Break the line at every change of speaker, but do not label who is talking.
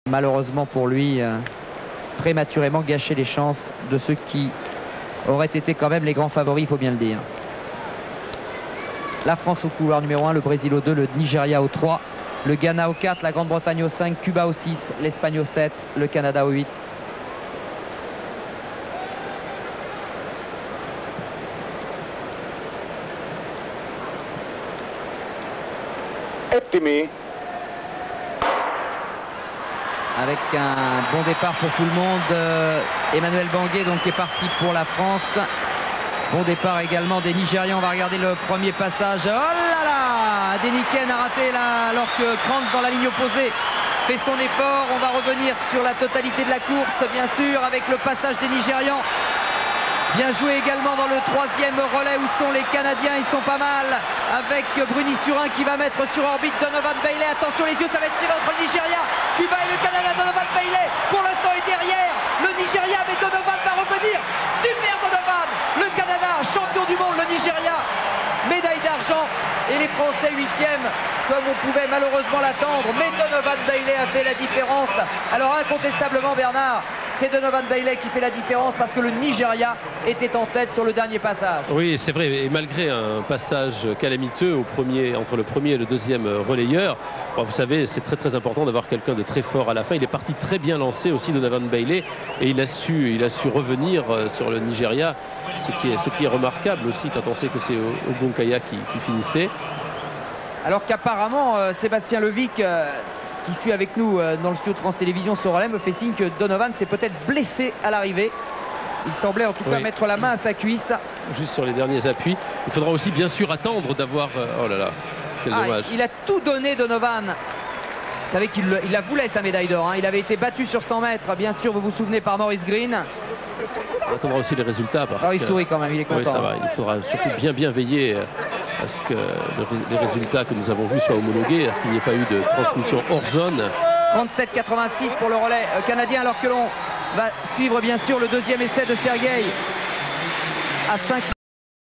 Malheureusement pour lui, prématurément gâché les chances de ceux qui auraient été quand même les grands favoris, il faut bien le dire. La France au couloir numéro 1, le Brésil au 2, le Nigeria au 3, le Ghana au 4, la Grande-Bretagne au 5, Cuba au 6, l'Espagne au 7, le Canada au 8. Avec un bon départ pour tout le monde. Emmanuel Bangué donc est parti pour la France. Bon départ également des Nigérians. On va regarder le premier passage. Oh là là, Deniken a raté là, alors que Kranz dans la ligne opposée fait son effort. On va revenir sur la totalité de la course, bien sûr, avec le passage des Nigérians. Bien joué également dans le troisième relais où sont les Canadiens, ils sont pas mal, avec Bruni Surin qui va mettre sur orbite Donovan Bailey. Attention les yeux, ça va être serré entre le Nigeria, Cuba et le Canada. Donovan Bailey pour l'instant est derrière le Nigeria, mais Donovan va revenir. Super Donovan, le Canada, champion du monde, le Nigeria, médaille d'argent, et les Français 8e, comme on pouvait malheureusement l'attendre. Mais Donovan Bailey a fait la différence. Alors incontestablement Bernard, c'est Donovan Bailey qui fait la différence parce que le Nigeria était en tête sur le dernier passage.
Oui, c'est vrai, et malgré un passage calamiteux entre le premier et le deuxième relayeur, bon, vous savez, c'est très important d'avoir quelqu'un de très fort à la fin. Il est parti très bien lancé aussi, Donovan Bailey, et il a su revenir sur le Nigeria, ce qui est remarquable aussi quand on sait que c'est Ogunkaya qui finissait.
Alors qu'apparemment, Sébastien Levic, qui suit avec nous dans le studio de France Télévisions ce relais, me fait signe que Donovan s'est peut-être blessé à l'arrivée. Il semblait en tout cas mettre la main à sa cuisse. Juste
sur les derniers appuis. Il faudra aussi bien sûr attendre d'avoir... oh là là, quel dommage.
Il a tout donné Donovan. Vous savez qu'il la voulait sa médaille d'or. Hein. Il avait été battu sur 100 mètres, bien sûr, vous vous souvenez, par Maurice Green.
On attendra aussi les résultats.
Alors il sourit quand même, il est content.
Oui, ça va. Il faudra surtout bien veiller à ce que les résultats que nous avons vus soient homologués, à ce qu'il n'y ait pas eu de transmission hors zone.
37,86 pour le relais canadien, alors que l'on va suivre bien sûr le deuxième essai de Sergueï à 5.